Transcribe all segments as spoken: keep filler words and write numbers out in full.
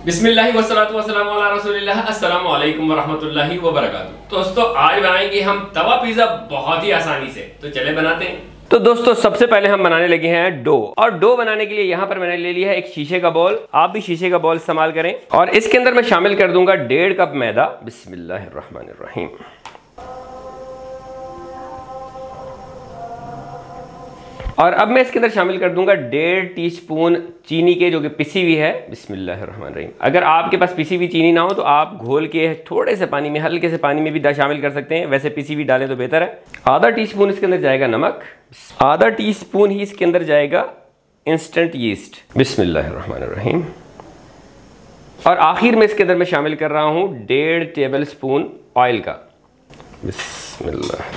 बिस्मिल्लाहि वस्सलातु वस्सलामु अला रसूलिल्लाह अस्सलामु अलैकुम वरहमतुल्लाहि वबरकातुहू। दोस्तों आज बनाएंगे हम तवा पिज़्ज़ा बहुत ही आसानी से, तो चले बनाते हैं। तो दोस्तों सबसे पहले हम बनाने लगे हैं डो, और डो बनाने के लिए यहाँ पर मैंने ले लिया है एक शीशे का बॉल। आप भी शीशे का बॉल इस्तेमाल करें, और इसके अंदर मैं शामिल कर दूंगा डेढ़ कप मैदा। बिस्मिल्लाहिर्रहमानिर्रहीम। और अब मैं इसके अंदर शामिल कर दूंगा डेढ़ टीस्पून चीनी के, जो कि पिसी हुई है। बिस्मिल्लाहिर्रहमानिर्रहीम। अगर आपके पास पिसी हुई चीनी ना हो तो आप घोल के थोड़े से पानी में, हल्के से पानी में भी शामिल कर सकते हैं, वैसे पिसी हुई डालें तो बेहतर है। आधा टीस्पून इसके अंदर जाएगा नमक, आधा टीस्पून ही इसके अंदर जाएगा इंस्टेंट यीस्ट। बिस्मिल्लाहिर्रहमानिर्रहीम। और आखिर में इसके अंदर मैं शामिल कर रहा हूँ डेढ़ टेबल स्पून ऑयल का। बिस्मिल्लाह।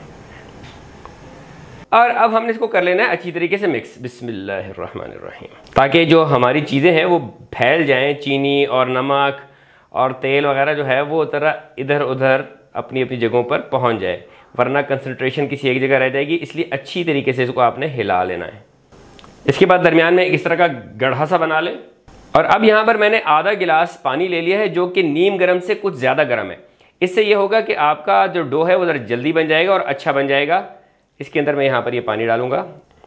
और अब हमने इसको कर लेना है अच्छी तरीके से मिक्स। बिस्मिल्लाहिर्रहमानिर्रहीम। ताकि जो हमारी चीज़ें हैं वो फैल जाएं, चीनी और नमक और तेल वगैरह जो है वो तरह इधर उधर अपनी अपनी जगहों पर पहुंच जाए, वरना कंसंट्रेशन किसी एक जगह रह जाएगी। इसलिए अच्छी तरीके से इसको आपने हिला लेना है। इसके बाद दरमियान में इस तरह का गढ़ा सा बना लें। और अब यहाँ पर मैंने आधा गिलास पानी ले लिया है, जो कि नीम गर्म से कुछ ज़्यादा गर्म है। इससे ये होगा कि आपका जो डो है वो ज़रा जल्दी बन जाएगा और अच्छा बन जाएगा। इसके अंदर मैं यहाँ पर ये पानी डालूंगा।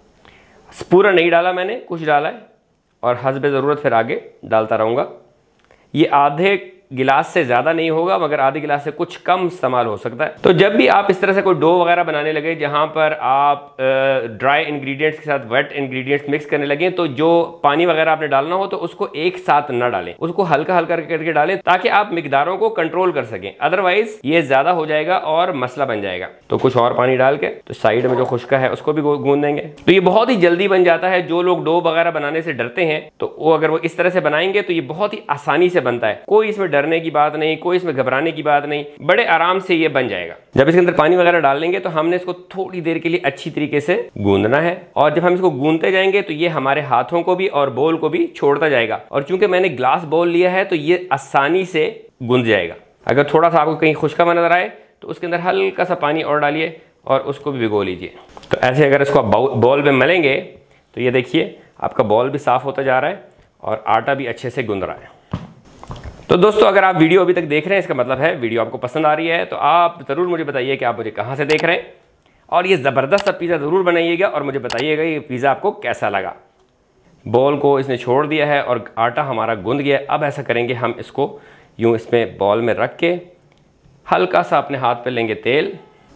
पूरा नहीं डाला मैंने, कुछ डाला है, और हस्बे ज़रूरत फिर आगे डालता रहूँगा। ये आधे गिलास से ज़्यादा नहीं होगा, मगर आधे गिलास से कुछ कम इस्तेमाल हो सकता है। तो जब भी आप इस तरह से कोई डो वगैरह बनाने लगे जहाँ पर आप ड्राई इंग्रेडिएंट्स के साथ वेट इंग्रेडिएंट्स मिक्स करने लगे, तो जो पानी वगैरह आपने डालना हो तो उसको एक साथ ना डालें, उसको हल्का हल्का करके डालें, ताकि आप मिकदारों को कंट्रोल कर सकें। अदरवाइज ये ज़्यादा हो जाएगा और मसला बन जाएगा। तो कुछ और पानी डाल के तो साइड में जो खुश्का है उसको भी गूंद देंगे। तो ये बहुत ही जल्दी बन जाता है। जो लोग डो वगैरह बनाने से डरते हैं तो वो अगर वो इस तरह से बनाएंगे तो ये बहुत ही आसानी से बनता है। कोई इसमें डरने की बात नहीं, कोई इसमें घबराने की बात नहीं, बड़े आराम से ये बन जाएगा। जब इसके अंदर पानी वगैरह डाल लेंगे तो हमने इसको थोड़ी देर के लिए अच्छी तरीके से गूंदना है। और जब हम इसको गूंदते जाएंगे तो ये हमारे हाथों को भी और बोल को भी छोड़ता जाएगा। और चूंकि मैंने ग्लास बोल लिया है तो ये आसानी से गूंद जाएगा। अगर थोड़ा सा आपको कहीं खुश्का नजर आए तो उसके अंदर हल्का सा पानी और डालिए और उसको भी भिगो लीजिए। तो ऐसे अगर इसको बॉल में मलेंगे तो ये देखिए आपका बॉल भी साफ होता जा रहा है और आटा भी अच्छे से गूंद रहा है। तो दोस्तों अगर आप वीडियो अभी तक देख रहे हैं, इसका मतलब है वीडियो आपको पसंद आ रही है। तो आप ज़रूर मुझे बताइए कि आप मुझे कहाँ से देख रहे हैं, और ये ज़बरदस्त सा पिज़्ज़ा ज़रूर बनाइएगा और मुझे बताइएगा ये पिज़्ज़ा आपको कैसा लगा। बॉल को इसने छोड़ दिया है और आटा हमारा गूंद गया है। अब ऐसा करेंगे, हम इसको यूँ इसमें बॉल में रख के हल्का सा अपने हाथ पे लेंगे तेल,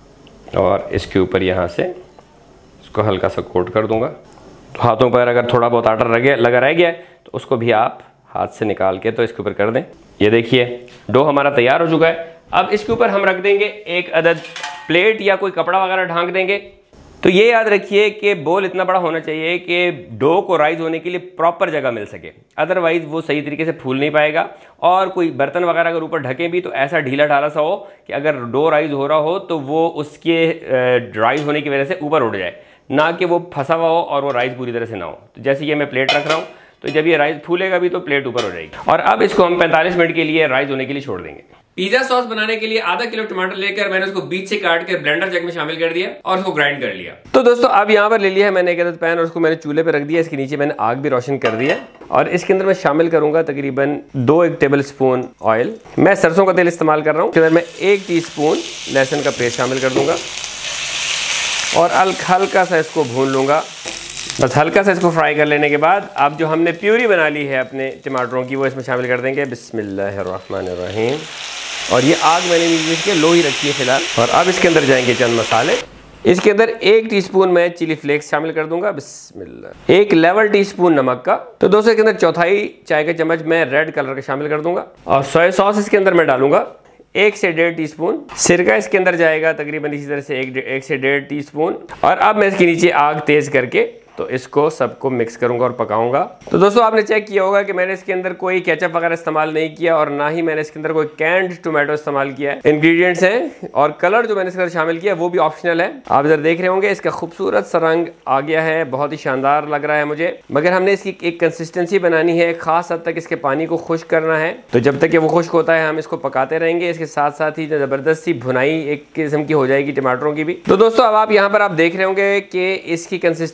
और इसके ऊपर यहाँ से इसको हल्का सा कोट कर दूँगा। तो हाथों पर अगर थोड़ा बहुत आटा रह गया लगा रह गया तो उसको भी आप हाथ से निकाल के तो इसके ऊपर कर दें। ये देखिए डो हमारा तैयार हो चुका है। अब इसके ऊपर हम रख देंगे एक अदद प्लेट या कोई कपड़ा वगैरह ढांक देंगे। तो ये याद रखिए कि बोल इतना बड़ा होना चाहिए कि डो को राइज होने के लिए प्रॉपर जगह मिल सके, अदरवाइज वो सही तरीके से फूल नहीं पाएगा। और कोई बर्तन वगैरह अगर ऊपर ढकें भी तो ऐसा ढीला ढाला सा हो कि अगर डो राइज हो रहा हो तो वो उसके राइज होने की वजह से ऊपर उड़ जाए, ना कि वो फंसा हुआ हो और वो राइज पूरी तरह से ना हो। तो जैसे ये मैं प्लेट रख रहा हूँ, तो जब ये राइस फूलेगा भी तो प्लेट ऊपर हो जाएगी। और अब इसको हम पैंतालीस मिनट के लिए राइस होने के लिए छोड़ देंगे। पिज्जा सॉस बनाने के लिए आधा किलो टमाटर लेकर मैंने उसको बीच से काट कर ब्लेंडर जग में शामिल कर दिया और उसको ग्राइंड कर लिया। तो दोस्तों अब यहाँ पर ले लिया है मैंने एक अदद पैन, और उसको मैंने चूल्हे पे रख दिया। इसके नीचे मैंने आग भी रोशन कर दिया, और इसके अंदर मैं शामिल करूंगा तकरीबन दो एक टेबल स्पून ऑयल। मैं सरसों का तेल इस्तेमाल कर रहा हूँ। इसके अंदर मैं एक टी स्पून लहसुन का पेस्ट शामिल कर दूंगा और हल्का सा इसको भून लूंगा। बस हल्का सा इसको फ्राई कर लेने के बाद अब जो हमने प्यूरी बना ली है अपने टमाटरों की वो इसमें शामिल कर देंगे। बिस्मिल्लाहिर्रहमानिर्रहीम। और ये आग मैंने इसके लो ही रखी है फिलहाल। और अब इसके अंदर जाएंगे चंद मसाले। इसके अंदर एक टीस्पून मैं चिली फ्लेक्स शामिल कर दूंगा। बिस्मिल्लाह। एक लेवल टीस्पून नमक का। तो दोस्तों इसके अंदर चौथाई चाय का चम्मच मैं रेड कलर का शामिल कर दूंगा। और सोया सॉस इसके अंदर मैं डालूंगा एक से डेढ़ टीस्पून। सिरका इसके अंदर जाएगा तकरीबन इसी तरह से एक एक से डेढ़ टीस्पून। और अब मैं इसके नीचे आग तेज करके तो इसको सबको मिक्स करूंगा और पकाऊंगा। तो दोस्तों आपने चेक किया होगा कि मैंने इसके अंदर कोई केचप वगैरह इस्तेमाल नहीं किया, और ना ही मैंने इसके अंदर कोई कैंड टोमेटो इस्तेमाल किया है। इंग्रेडिएंट्स हैं और कलर जो मैंने इसके अंदर शामिल किया वो भी ऑप्शनल है। आप इधर देख रहे होंगे इसका खूबसूरत सा रंग आ गया है, बहुत ही शानदार लग रहा है मुझे। मगर हमने इसकी एक कंसिस्टेंसी बनानी है, खास हद तक इसके पानी को खुश्क करना है। तो जब तक ये वो खुश्क होता है हम इसको पकाते रहेंगे। इसके साथ साथ ही जबरदस्त सी भुनाई एक किस्म की हो जाएगी टमाटरों की भी। तो दोस्तों अब आप यहाँ पर आप देख रहे होंगे कि इसकी कंसिस्टेंसी एक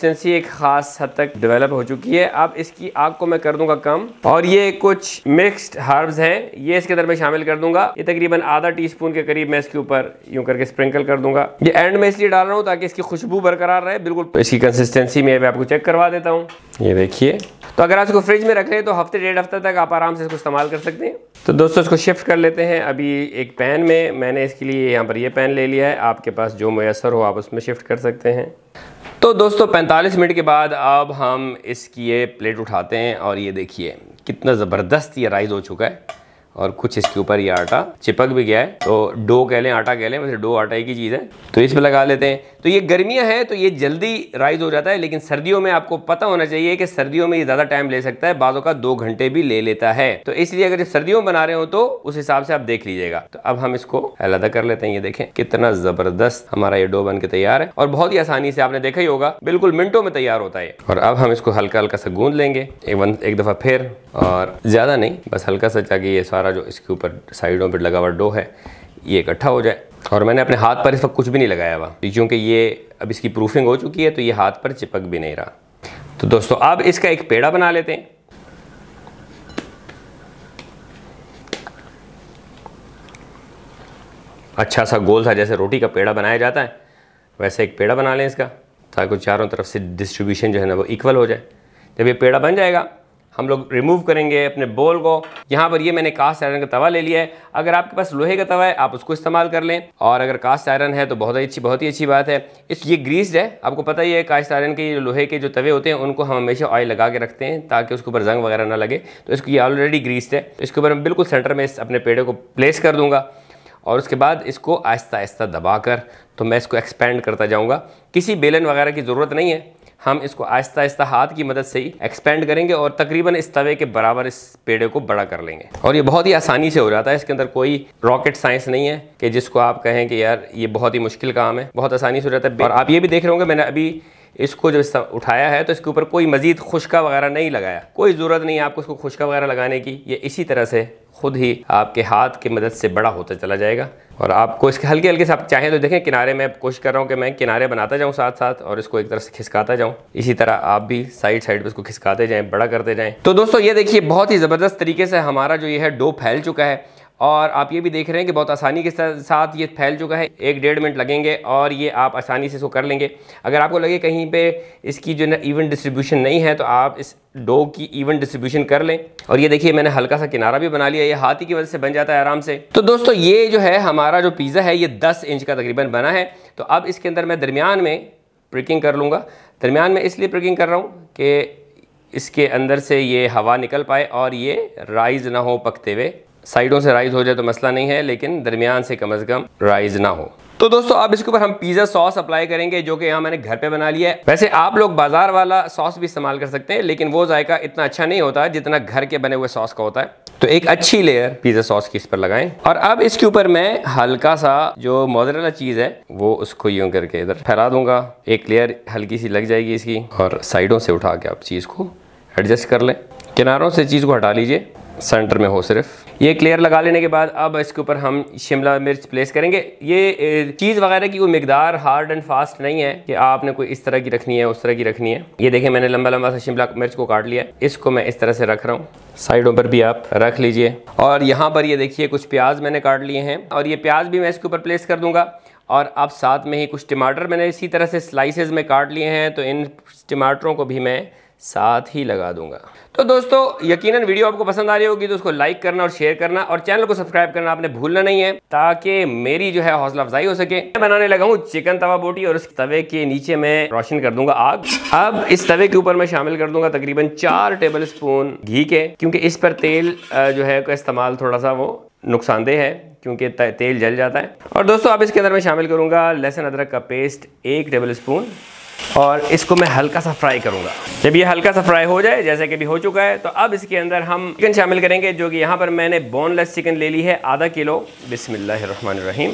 खास हद तक डेवलप हो चुकी है। अब इसकी आग को मैं कर दूंगा कम और ये कुछ मिक्स्ड हर्ब्स हैं, ये इसके अंदर मैं शामिल कर दूंगा। ये तकरीबन आधा टी स्पून के करीब मैं इसके ऊपर यूं करके स्प्रिंकल कर दूंगा। ये एंड में इसलिए डाल रहा हूँ ताकि इसकी खुशबू बरकरार रहे बिल्कुल। तो इसकी कंसिस्टेंसी में आपको चेक करवा देता हूँ। ये देखिए, तो अगर आप इसको फ्रिज में रख लें तो हफ्ते डेढ़ हफ्ते तक आप आराम से इसको इस्तेमाल कर सकते हैं। तो दोस्तों इसको शिफ्ट कर लेते हैं। अभी एक पैन में मैंने इसके लिए यहाँ पर ये पैन ले लिया है, आपके पास जो मुयसर हो आप उसमें शिफ्ट कर सकते हैं। तो दोस्तों पैंतालीस मिनट के बाद अब हम इसकी ये प्लेट उठाते हैं और ये देखिए कितना ज़बरदस्त ये राइस हो चुका है और कुछ इसके ऊपर ये आटा चिपक भी गया है। तो डो कह लें आटा कह लें, वैसे डो आटा एक ही चीज़ है। तो इस पर लगा लेते हैं। तो ये गर्मियाँ हैं तो ये जल्दी राइस हो जाता है, लेकिन सर्दियों में आपको पता होना चाहिए कि सर्दियों में ये ज़्यादा टाइम ले सकता है, बाज़ों का दो घंटे भी ले लेता है। तो इसलिए अगर सर्दियों में बना रहे हो तो उस हिसाब से आप देख लीजिएगा। तो अब हम इसको अलग कर लेते हैं। ये देखें कितना ज़बरदस्त हमारा ये डो बन के तैयार है और बहुत ही आसानी से, आपने देखा ही होगा, बिल्कुल मिनटों में तैयार होता है। और अब हम इसको हल्का हल्का सा गूंद लेंगे एक, एक दफ़ा फिर, और ज़्यादा नहीं, बस हल्का सा, ताकि ये सारा जो इसके ऊपर साइडों पर लगा हुआ डो है ये इकट्ठा हो जाए। और मैंने अपने हाथ पर इस वक्त कुछ भी नहीं लगाया हुआ क्योंकि ये अब इसकी प्रूफिंग हो चुकी है तो ये हाथ पर चिपक भी नहीं रहा। तो दोस्तों अब इसका एक पेड़ा बना लेते हैं। अच्छा सा गोल सा, जैसे रोटी का पेड़ा बनाया जाता है वैसे एक पेड़ा बना लें इसका, ताकि चारों तरफ से डिस्ट्रीब्यूशन जो है ना वो इक्वल हो जाए। जब ये पेड़ा बन जाएगा हम लोग रिमूव करेंगे अपने बोल को। यहाँ पर ये मैंने कास्ट आयरन का तवा ले लिया है। अगर आपके पास लोहे का तवा है आप उसको इस्तेमाल कर लें, और अगर कास्ट आयरन है तो बहुत ही अच्छी बहुत ही अच्छी बात है। इस ये ग्रीस्ड है, आपको पता ही है कास्ट आयरन के लोहे के जो तवे होते हैं उनको हम हमेशा ऑयल लगा के रखते हैं ताकि उसके ऊपर जंग वगैरह ना लगे। तो इसको ये ऑलरेडी ग्रीस्ड है। तो इसके ऊपर मैं बिल्कुल सेंटर में इस अपने पेड़े को प्लेस कर दूँगा और उसके बाद इसको आहिस्ता आहिस्ता दबाकर तो मैं इसको एक्सपेंड करता जाऊँगा। किसी बेलन वगैरह की ज़रूरत नहीं है, हम इसको आहिस्ता आहिस्ता हाथ की मदद से ही एक्सपेंड करेंगे और तकरीबन इस तवे के बराबर इस पेड़े को बड़ा कर लेंगे। और ये बहुत ही आसानी से हो जाता है, इसके अंदर कोई रॉकेट साइंस नहीं है कि जिसको आप कहें कि यार ये बहुत ही मुश्किल काम है, बहुत आसानी से हो जाता है। और आप ये भी देख रहे होंगे मैंने अभी इसको जब उठाया है तो इसके ऊपर कोई मजीद खुशका वगैरह नहीं लगाया, कोई ज़रूरत नहीं है आपको इसको खुशका वगैरह लगाने की। ये इसी तरह से खुद ही आपके हाथ की मदद से बड़ा होता चला जाएगा। और आपको इसके हल्के हल्के से आप चाहें तो देखें किनारे में कोशिश कर रहा हूँ कि मैं किनारे बनाता जाऊँ साथ साथ और इसको एक तरफ से खिसकाता जाऊँ। इसी तरह आप भी साइड साइड पे इसको खिसकाते जाएं, बड़ा करते जाएं। तो दोस्तों ये देखिए बहुत ही ज़बरदस्त तरीके से हमारा जो ये है डो फैल चुका है और आप ये भी देख रहे हैं कि बहुत आसानी के साथ ये फैल चुका है। एक डेढ़ मिनट लगेंगे और ये आप आसानी से इसको कर लेंगे। अगर आपको लगे कहीं पे इसकी जो है इवन डिस्ट्रीब्यूशन नहीं है तो आप इस डो की इवन डिस्ट्रीब्यूशन कर लें। और ये देखिए मैंने हल्का सा किनारा भी बना लिया, ये हाथ ही की वजह से बन जाता है आराम से। तो दोस्तों ये जो है हमारा जो पिज़्ज़ा है ये दस इंच का तकरीबन बना है। तो अब इसके अंदर मैं दरमियान में प्रिकिंग कर लूँगा। दरमियान में इसलिए प्रिकिंग कर रहा हूँ कि इसके अंदर से ये हवा निकल पाए और ये राइज ना हो पकते हुए। साइडों से राइज हो जाए तो मसला नहीं है, लेकिन दरमियान से कम से कम राइज ना हो। तो दोस्तों अब इसके ऊपर हम पिज़्ज़ा सॉस अप्लाई करेंगे जो कि यहाँ मैंने घर पे बना लिया है। वैसे आप लोग बाजार वाला सॉस भी इस्तेमाल कर सकते हैं, लेकिन वो जायका इतना अच्छा नहीं होता जितना घर के बने हुए सॉस का होता है। तो एक अच्छी लेयर पिज़्ज़ा सॉस की इस पर लगाएं और अब इसके ऊपर मैं हल्का सा जो मोज़रेला चीज़ है वो उसको यूँ करके इधर फैला दूंगा। एक लेयर हल्की सी लग जाएगी इसकी और साइडों से उठा के आप चीज़ को एडजस्ट कर लें। किनारों से चीज़ को हटा लीजिए, सेंटर में हो सिर्फ। ये एक लेयर लगा लेने के बाद अब इसके ऊपर हम शिमला मिर्च प्लेस करेंगे। ये चीज़ वगैरह की कोई मिकदार हार्ड एंड फास्ट नहीं है कि आपने कोई इस तरह की रखनी है उस तरह की रखनी है। ये देखें मैंने लंबा लंबा सा शिमला मिर्च को काट लिया, इसको मैं इस तरह से रख रहा हूँ। साइडों पर भी आप रख लीजिए। और यहाँ पर ये देखिए कुछ प्याज मैंने काट लिए हैं और ये प्याज भी मैं इसके ऊपर प्लेस कर दूँगा। और अब साथ में ही कुछ टमाटर मैंने इसी तरह से स्लाइसेस में काट लिए हैं, तो इन टमाटरों को भी मैं साथ ही लगा दूंगा। तो दोस्तों यकीनन वीडियो आपको पसंद आ रही होगी तो उसको लाइक करना और शेयर करना और चैनल को सब्सक्राइब करना आपने भूलना नहीं है, ताकि मेरी जो है हौसला अफजाई हो सके। मैं बनाने लगा हूँ चिकन तवा बोटी और उस तवे के नीचे मैं रोशन कर दूंगा आग। अब इस तवे के ऊपर मैं शामिल कर दूंगा तकरीबन चार टेबल स्पून घी के, क्योंकि इस पर तेल जो है का इस्तेमाल थोड़ा सा वो नुकसानदेह है क्योंकि तेल जल जाता है। और दोस्तों अब इसके अंदर मैं शामिल करूँगा लहसुन अदरक का पेस्ट एक टेबल स्पून और इसको मैं हल्का सा फ्राई करूंगा। जब ये हल्का सा फ्राई हो जाए, जैसे कि भी हो चुका है, तो अब इसके अंदर हम चिकन शामिल करेंगे, जो कि यहाँ पर मैंने बोनलेस चिकन ले ली है आधा किलो। बिस्मिल्लाहिर्रहमानिर्रहीम।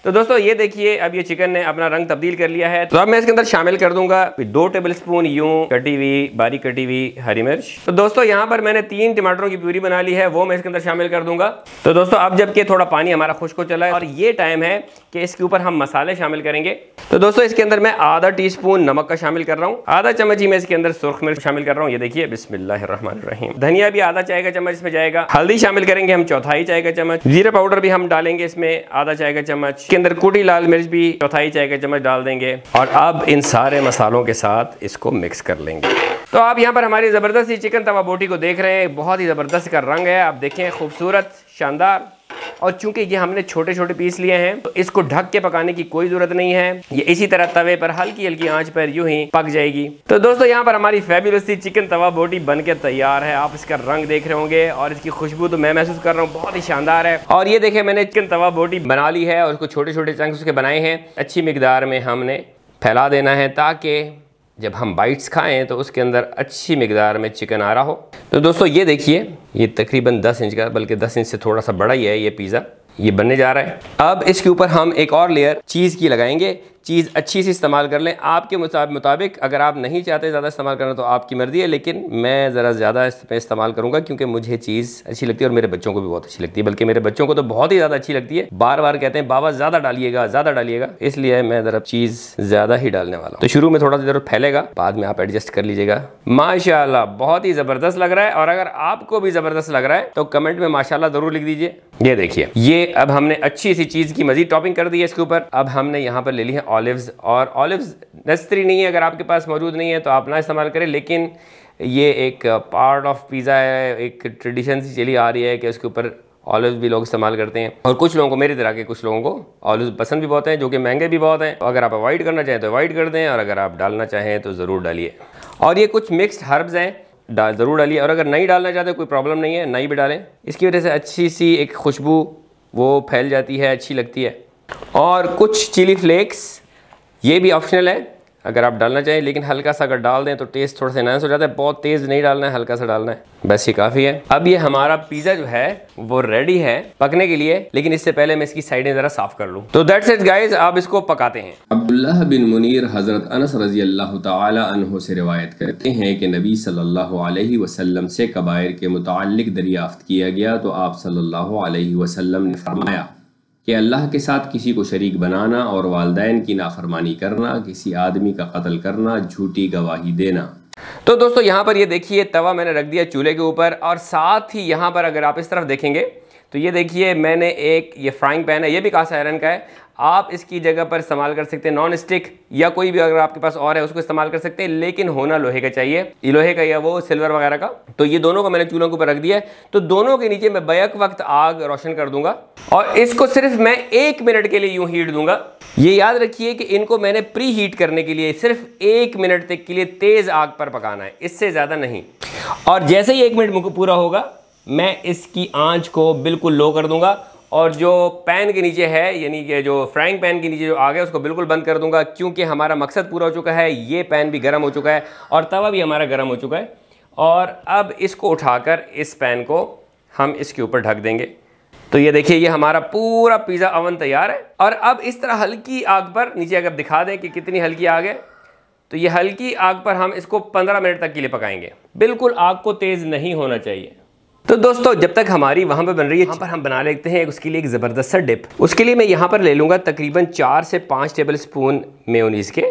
तो दोस्तों ये देखिए अब ये चिकन ने अपना रंग तब्दील कर लिया है। तो अब मैं इसके अंदर शामिल कर दूंगा दो टेबल स्पून यूं कटी हुई बारीक कटी हुई हरी मिर्च। तो दोस्तों यहाँ पर मैंने तीन टमाटरों की प्यूरी बना ली है, वो मैं इसके अंदर शामिल कर दूंगा। तो दोस्तों अब जबकि थोड़ा पानी हमारा खुश्क हो चला है और ये टाइम है कि इसके ऊपर हम मसाले शामिल करेंगे। तो दोस्तों इसके अंदर मैं आधा टी स्पून नमक का शामिल कर रहा हूँ, आधा चम्मच ही मैं इसके अंदर सुर्ख मिर्च शामिल कर रहा हूँ, ये देखिए बिस्मिल्लाहिर्रहमानिर्रहीम। धनिया भी आधा चाय का चम्मच इसमें जाएगा। हल्दी शामिल करेंगे हम चौथाई चाय का चम्मच। जीरा पाउडर भी हम डालेंगे इसमें आधा चाय का चम्मच। इसके अंदर कुटी लाल मिर्च भी चौथाई चाय का चम्मच डाल देंगे। और अब इन सारे मसालों के साथ इसको मिक्स कर लेंगे। तो आप यहाँ पर हमारी ज़बरदस्त सी चिकन तवा बोटी को देख रहे हैं, बहुत ही ज़बरदस्त का रंग है, आप देखें खूबसूरत शानदार। और चूंकि ये हमने छोटे छोटे पीस लिए हैं तो इसको ढक के पकाने की कोई ज़रूरत नहीं है, ये इसी तरह तवे पर हल्की हल्की आंच पर यूं ही पक जाएगी। तो दोस्तों यहाँ पर हमारी फैबुलस सी चिकन तवा बोटी बनके तैयार है। आप इसका रंग देख रहे होंगे और इसकी खुशबू तो मैं महसूस कर रहा हूँ, बहुत ही शानदार है। और ये देखें मैंने चिकन तवा बोटी बना ली है और उसको छोटे छोटे चंक्स उसके बनाए हैं। अच्छी मिकदार में हमने फैला देना है ताकि जब हम बाइट्स खाएं तो उसके अंदर अच्छी मिकदार में चिकन आ रहा हो। तो दोस्तों ये देखिए ये तकरीबन दस इंच का, बल्कि दस इंच से थोड़ा सा बड़ा ही है ये पिज़्ज़ा, ये बनने जा रहा है। अब इसके ऊपर हम एक और लेयर चीज़ की लगाएंगे। चीज़ अच्छी सी इस्तेमाल कर लें आपके मुताबिक। अगर आप नहीं चाहते ज़्यादा इस्तेमाल करना तो आपकी मर्ज़ी है, लेकिन मैं ज़रा ज़्यादा इसमें इस्तेमाल करूँगा क्योंकि मुझे चीज़ अच्छी लगती है और मेरे बच्चों को भी बहुत अच्छी लगती है। बल्कि मेरे बच्चों को तो बहुत ही ज़्यादा अच्छी लगती है, बार बार कहते हैं बाबा ज़्यादा डालिएगा ज़्यादा डालिएगा, इसलिए मैं ज़रा चीज़ ज़्यादा ही डालने वाला हूँ। तो शुरू में थोड़ा सा ज़रूर फैलेगा, बाद में आप एडजस्ट कर लीजिएगा। माशाल्लाह बहुत ही ज़बरदस्त लग रहा है। और अगर आपको भी ज़बरदस्त लग रहा है तो कमेंट में माशाल्लाह ज़रूर लिख दीजिए। ये देखिए ये अब हमने अच्छी सी चीज़ की मज़ीद टॉपिंग कर दी है इसके ऊपर। अब हमने यहाँ पर ले ली है ऑलिव्स, और ऑलिव्स नेसेसरी नहीं है, अगर आपके पास मौजूद नहीं है तो आप ना इस्तेमाल करें, लेकिन ये एक पार्ट ऑफ पिज़्ज़ा है, एक ट्रेडिशन सी चली आ रही है कि उसके ऊपर ऑलिव्स भी लोग इस्तेमाल करते हैं। और कुछ लोगों को, मेरी तरह के कुछ लोगों को ऑलिव्स पसंद भी बहुत हैं, जो कि महंगे भी बहुत हैं। तो अगर आप अवॉइड करना चाहें तो अवॉइड कर दें, और अगर आप डालना चाहें तो ज़रूर डालिए। और ये कुछ मिक्स्ड हर्ब्स हैं, डाल ज़रूर डालिए। और अगर नहीं डालना चाहते कोई प्रॉब्लम नहीं है, नहीं भी डालें। इसकी वजह से अच्छी सी एक खुशबू वो फैल जाती है, अच्छी लगती है। और कुछ चिली फ्लेक्स, ये भी ऑप्शनल है अगर आप डालना चाहें, लेकिन हल्का सा अगर डाल दें तो टेस्ट थोड़ा सा एनहांस हो जाता है। बहुत तेज़ नहीं डालना है, हल्का सा डालना है, बस ये काफ़ी है। अब ये हमारा पिज़्ज़ा जो है वो रेडी है पकने के लिए, लेकिन इससे पहले मैं इसकी साइडें ज़रा साफ़ कर लूँ। तो दैट्स इट गाइस, आप इसको पकाते हैं। अब्दुल्लाह बिन मुनीर हज़रत अनस रज़ी अल्लाह ताला अन्हु से रिवायत करते हैं कि नबी सल्लल्लाहु अलैहि वसल्लम से कबायर के मुताल्लिक दरियाफ्त किया गया तो आप सल्लल्लाहु अलैहि वसल्लम ने फरमाया कि अल्लाह के साथ किसी को शरीक बनाना और वालिदैन की नाफरमानी करना, किसी आदमी का कत्ल करना, झूठी गवाही देना। तो दोस्तों यहाँ पर ये देखिए तवा मैंने रख दिया चूल्हे के ऊपर, और साथ ही यहाँ पर अगर आप इस तरफ देखेंगे तो ये देखिए मैंने एक ये फ्राइंग पैन है, ये भी कास्ट आयरन का है। आप इसकी जगह पर इस्तेमाल कर सकते हैं नॉन स्टिक, या कोई भी अगर आपके पास और है उसको इस्तेमाल कर सकते हैं, लेकिन होना लोहे का चाहिए, लोहे का या वो सिल्वर वगैरह का। तो ये दोनों को मैंने चूल्हों के ऊपर रख दिया है। तो दोनों के नीचे मैं बैक वक्त आग रोशन कर दूंगा और इसको सिर्फ मैं एक मिनट के लिए यूं हीट दूंगा। ये याद रखिए कि इनको मैंने प्री हीट करने के लिए सिर्फ एक मिनट तक के लिए तेज आग पर पकाना है, इससे ज़्यादा नहीं। और जैसे ही एक मिनट पूरा होगा मैं इसकी आंच को बिल्कुल लो कर दूंगा, और जो पैन के नीचे है, यानी कि जो फ्राइंग पैन के नीचे जो आग है उसको बिल्कुल बंद कर दूंगा, क्योंकि हमारा मकसद पूरा हो चुका है। ये पैन भी गर्म हो चुका है और तवा भी हमारा गर्म हो चुका है। और अब इसको उठाकर इस पैन को हम इसके ऊपर ढक देंगे। तो ये देखिए ये हमारा पूरा पिज़्ज़ा अवन तैयार है। और अब इस तरह हल्की आग पर, नीचे अगर दिखा दें कि कितनी हल्की आग है, तो ये हल्की आग पर हम इसको पंद्रह मिनट तक के लिए पकाएंगे। बिल्कुल आग को तेज़ नहीं होना चाहिए। तो दोस्तों जब तक हमारी वहाँ पर बन रही है, वहाँ पर हम बना लेते हैं उसके लिए एक ज़बरदस्त सा डिप। उसके लिए मैं यहाँ पर ले लूँगा तकरीबन चार से पाँच टेबल स्पून मेयोनीज़ के,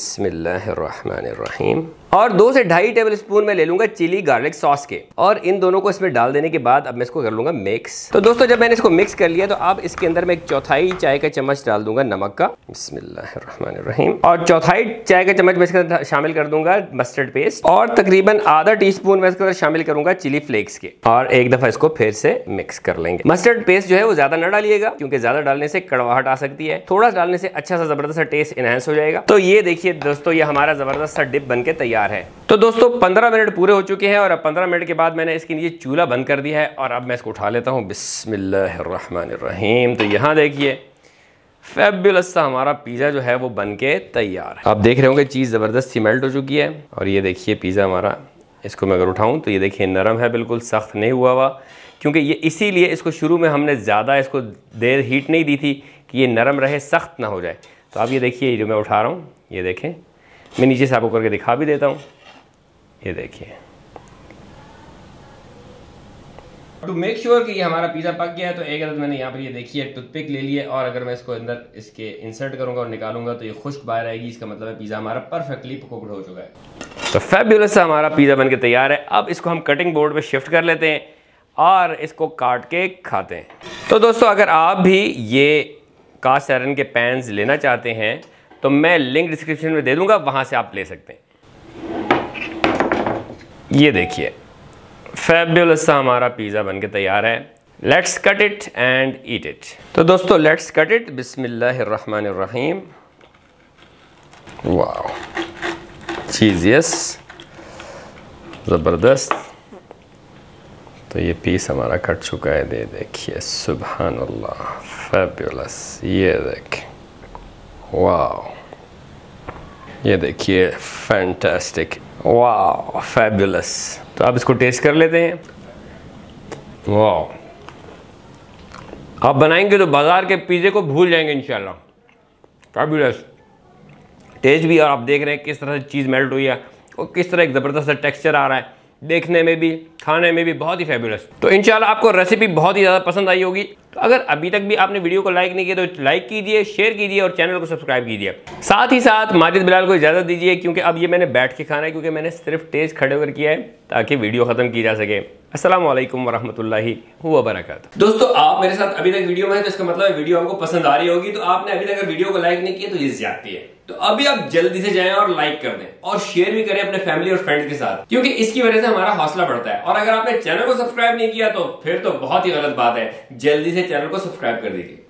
बिस्मिल्लाहिर्रहमानिर्रहीम। और दो से ढाई टेबल स्पून में ले लूंगा चिली गार्लिक सॉस के, और इन दोनों को इसमें डाल देने के बाद अब मैं इसको कर लूंगा मिक्स। तो दोस्तों जब मैंने इसको मिक्स कर लिया तो अब इसके अंदर मैं एक चौथाई चाय का चम्मच डाल दूंगा नमक का, बिस्मिल्लाहिर्रहमानिर्रहीम। और चौथाई चाय का चम्मच मैं इसके अंदर शामिल कर दूंगा मस्टर्ड पेस्ट, और तकरीबन आधा टी स्पून मैं इसके अंदर शामिल करूंगा चिली फ्लेक्स के, और एक दफा इसको फिर से मिक्स कर लेंगे। मस्टर्ड पेस्ट जो है वो ज्यादा न डालिएगा, क्योंकि ज्यादा डालने से कड़वाहट आ सकती है, थोड़ा डालने से अच्छा सा जबरदस्त सा टेस्ट एनहांस हो जाएगा। तो ये देखिए दोस्तों ये हमारा जबरदस्त सा डिप बनके तैयार है। तो दोस्तों पंद्रह मिनट पूरे हो चुके हैं, और अब पंद्रह मिनट के बाद मैंने इसके नीचे चूल्हा बंद कर दिया है, और अब मैं इसको उठा लेता हूँ, बिस्मिल्लाहिर्रहमानिर्रहीम। तो यहाँ देखिए फैबुलस सा हमारा पिज़्ज़ा जो है वो बनके तैयार है। आप देख रहे होंगे चीज़ ज़बरदस्त सी मेल्ट हो चुकी है, और ये देखिए पिज़्ज़ा हमारा, इसको मैं अगर उठाऊँ तो ये देखिए नरम है, बिल्कुल सख्त नहीं हुआ हुआ। क्योंकि ये इसीलिए इसको शुरू में हमने ज़्यादा इसको देर हीट नहीं दी थी कि ये नरम रहे, सख्त ना हो जाए। तो अब ये देखिए जो मैं उठा रहा हूँ, ये देखें, मैं नीचे से आपको करके दिखा भी देता हूँ। ये देखिए, टू मेक श्योर कि ये हमारा पिज़्ज़ा पक गया है तो एक अदद मैंने यहाँ पर ये देखिए टूथपिक ले लिए, और अगर मैं इसको अंदर इसके इंसर्ट करूँगा और निकालूंगा तो ये खुश्क बाहर आएगी। इसका मतलब है पिज़्ज़ा हमारा परफेक्टली कुक्ड हो चुका है। तो फैबुलस सा हमारा पिज़्ज़ा बनके तैयार है। अब इसको हम कटिंग बोर्ड पे शिफ्ट कर लेते हैं और इसको काट के खाते हैं। तो दोस्तों, अगर आप भी ये कास्ट आयरन के पैन्स लेना चाहते हैं तो मैं लिंक डिस्क्रिप्शन में दे दूंगा, वहाँ से आप ले सकते हैं। ये देखिए, फैबुलस सा हमारा पिज़्ज़ा बनके तैयार है। Let's cut it and eat it. तो दोस्तों, लेट्स कट इट। बिस्मिल्लाहिर्रहमानिर्रहीम। वाह, चीज़ियस, ज़बरदस्त। तो ये पीस हमारा कट चुका है, दे देखिए, सुभान अल्लाह, फैबुलस। ये देखें, वाह, ये देखिए, फैंटास्टिक, वाह, फैबुलस। तो आप इसको टेस्ट कर लेते हैं। वाह, आप बनाएंगे तो बाजार के पिज़्ज़े को भूल जाएंगे इंशाल्लाह। फैबुलस टेस्ट भी, और आप देख रहे हैं किस तरह से चीज़ मेल्ट हुई है और किस तरह एक ज़बरदस्त सा टेक्सचर आ रहा है, देखने में भी खाने में भी बहुत ही फैबुलस। तो इंशाल्लाह आपको रेसिपी बहुत ही ज़्यादा पसंद आई होगी। तो अगर अभी तक भी आपने वीडियो को लाइक नहीं किया तो लाइक कीजिए, शेयर कीजिए और चैनल को सब्सक्राइब कीजिए। साथ ही साथ माजिद बिलाल को इजाज़त दीजिए, क्योंकि अब ये मैंने बैठ के खाना है, क्योंकि मैंने सिर्फ टेस्ट खड़े होकर किया है ताकि वीडियो ख़त्म की जा सके। अस्सलाम वालेकुम वरहमतुल्लाहि व बरकातुहू। दोस्तों, आप मेरे साथ अभी तक वीडियो में हैं तो इसका मतलब है वीडियो आपको पसंद आ रही होगी। तो आपने अभी तक वीडियो को लाइक नहीं किया तो ये ज्यादती है। तो अभी आप जल्दी से जाएं और लाइक कर दें और शेयर भी करें अपने फैमिली और फ्रेंड्स के साथ, क्योंकि इसकी वजह से हमारा हौसला बढ़ता है। और अगर आपने चैनल को सब्सक्राइब नहीं किया तो फिर तो बहुत ही गलत बात है। जल्दी से चैनल को सब्सक्राइब कर दीजिए।